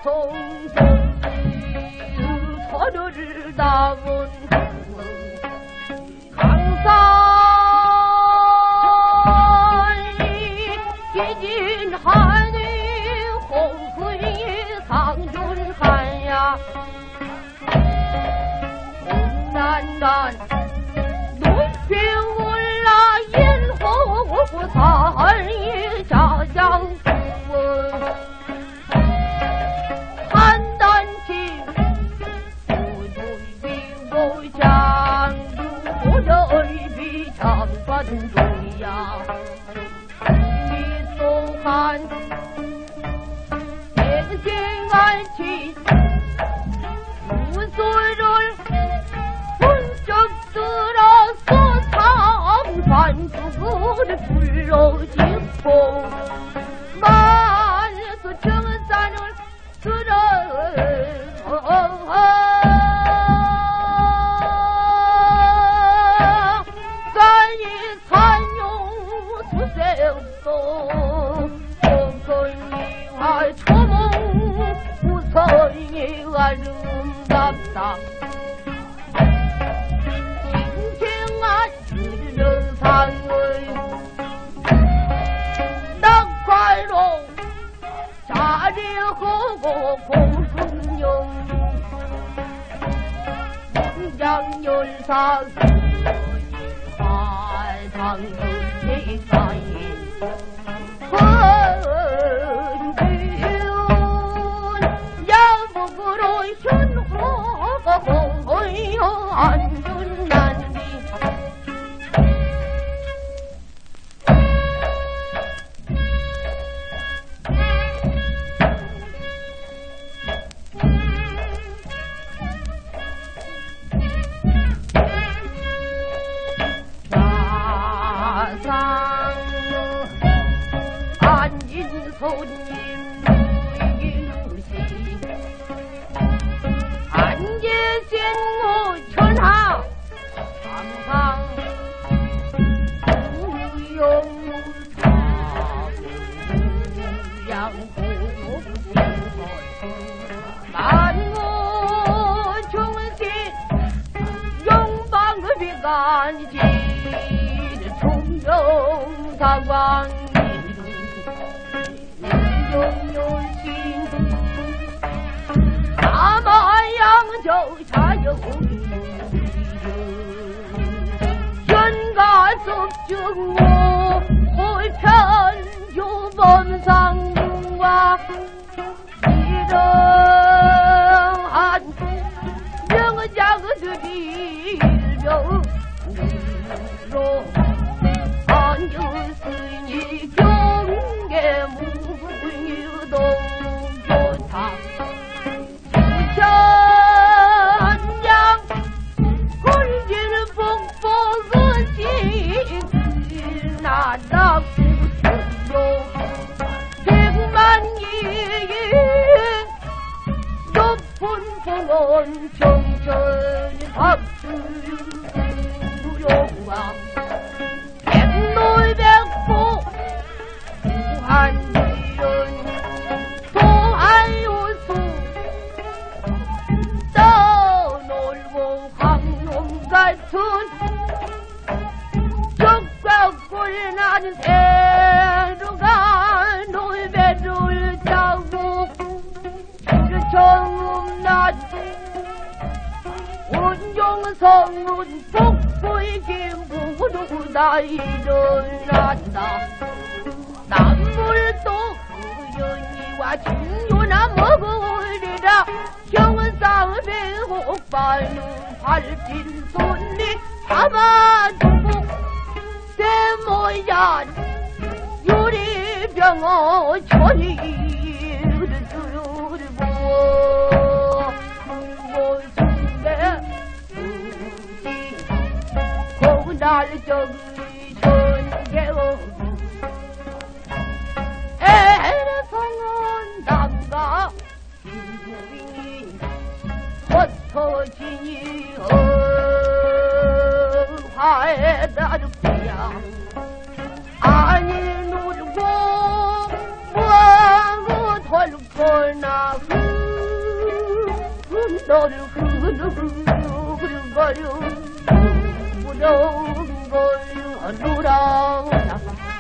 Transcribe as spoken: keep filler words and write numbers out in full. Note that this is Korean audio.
송송이 서류를 담은 강산이 기진하니 홍수이 상준하야 난난 높이 올라 인호사의 자장군 한단치 오돌비고 장두 오돌비 장관도야 이 또한 인생같이 무술을 번쩍 들어서 상반죽을 불러짓고 만수 정산을 들어 간이 산용 수색도 건이와 초몽 우선이 아름답다 상의 낙활로 자리하고 공승용 공장열사 화상의가인 헌비운 야목으로 현호가 호여 안준난디 앉은 손님 누이누시 앉으신 무천하 항상 우영무양고높신 만무 중신 용방비간지 총명사광 용요신 남아양저 자영이 현가섭중모 홀편 유범상과 이러한 명작들이 일명으로 안주스니 경계무유도 좋다 천냥 굴지는 폭포그시 나락구천도 백만이의 높은 봉원 정천이 박수 두려워 백놀백포 무한지연 동아유수 떠놀고 황룡 같은 적과골 나는 새로가 놀배를 짜고 정음낮 온종성은 복부의 김부로 나 일어난다 남물도 그연이와 진요나 먹으리라 경상의 호빠는 발진 손리 잡아두고 대모얀 유리병어 천이를 들고 날저기 전개오고 에레성은 남가 인구인이 흩어지니 화에 다르구야 아니 놀고 뭐하고 털거나 너를 흐느흐느거려 무더운 걸 놀아